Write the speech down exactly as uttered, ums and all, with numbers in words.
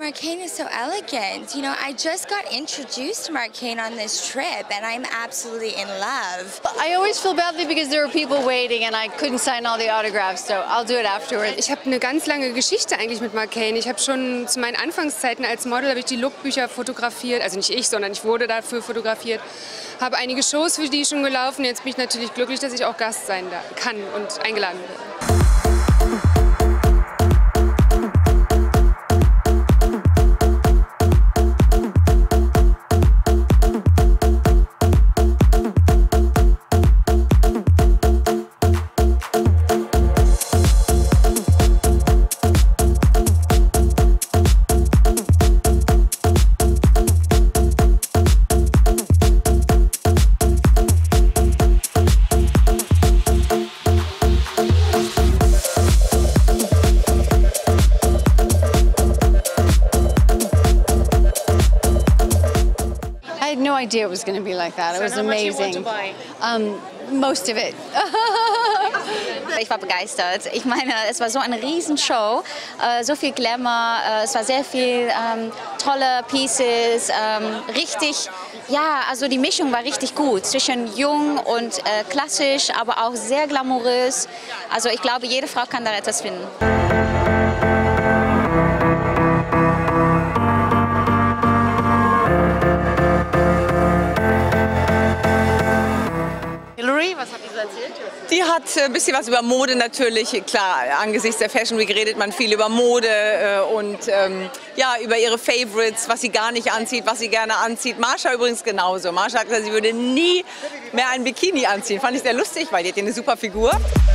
Marc Cain is so elegant. You know, I just got introduced to Marc Cain on this trip, and I'm absolutely in love. I always feel badly because there were people waiting and I couldn't sign all the autographs, so I'll do it afterwards. Ich habe eine ganz lange Geschichte eigentlich mit Marc Cain. Ich habe schon zu meinen Anfangszeiten als Model habe ich die Lookbücher fotografiert, also nicht ich, sondern ich wurde dafür fotografiert. Habe einige Shows für die schon gelaufen. Jetzt bin ich natürlich glücklich, dass ich auch Gast sein kann und eingeladen werde. I had no idea it was going to be like that. It was amazing. Um, most of it. Ich war begeistert. Ich meine, es war so eine Riesenshow, äh, so viel Glamour, äh, es war sehr viel ähm, tolle Pieces, ähm, richtig, ja, also die Mischung war richtig gut zwischen jung und äh, klassisch, aber auch sehr glamourös. Also ich glaube, jede Frau kann da etwas finden. Hilary, was hat die so erzählt? Die hat ein bisschen was über Mode natürlich. Klar, angesichts der Fashion Week redet man viel über Mode äh, und ähm, ja, über ihre Favorites, was sie gar nicht anzieht, was sie gerne anzieht. Marcia übrigens genauso. Marcia hat gesagt, sie würde nie mehr ein Bikini anziehen. Fand ich sehr lustig, weil die hat ja eine super Figur.